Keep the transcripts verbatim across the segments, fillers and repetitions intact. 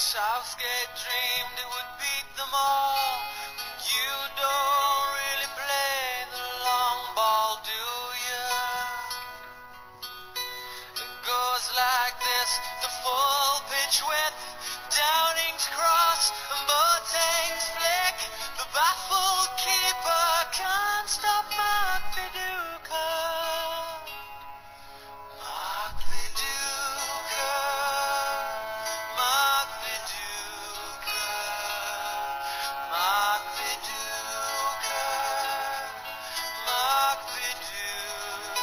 Southgate dreamed it would beat them all. You don't really play the long ball, do ya? It goes like this, the full pitch width, Downing's cross, and Boateng's flick. The baffled keeper can't stop Mark Viduka. Mark Viduka. Mark Viduka. Mark Viduka. Mark Viduka.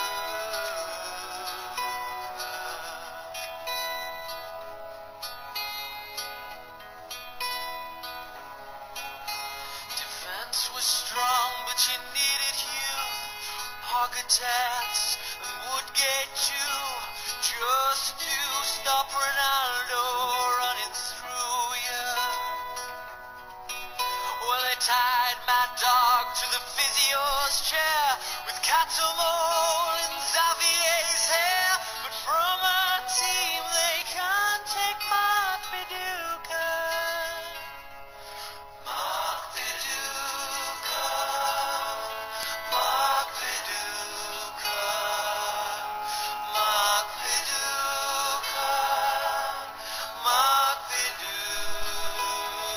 Defense was strong, but you needed youth, Pocket-Tats and Woodgate too, just to stop Ronaldo running through you. Well, they tied Mad Dog to the physio's chair with Catamol in Xavier's hair, but from our team they can't take Mark Viduka. Mark Viduka. Mark Viduka. Mark Viduka. Mark Viduka.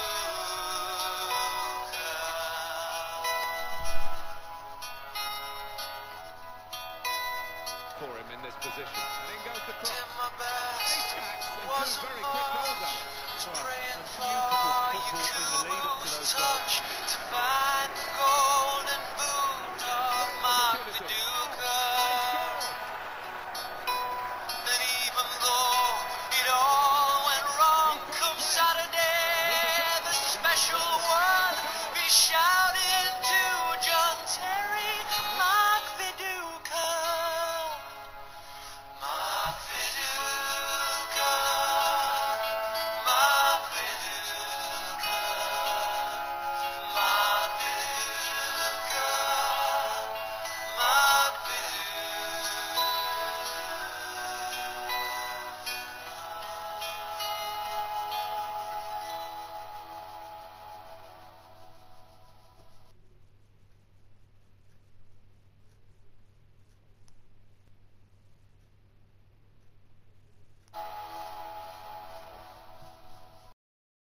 For him in this position. And in goes the cross. Did my best, And wasn't two very quick goals much, out. was praying Beautiful for you football in the lead up to Kubo's those touch goals. to find the goal.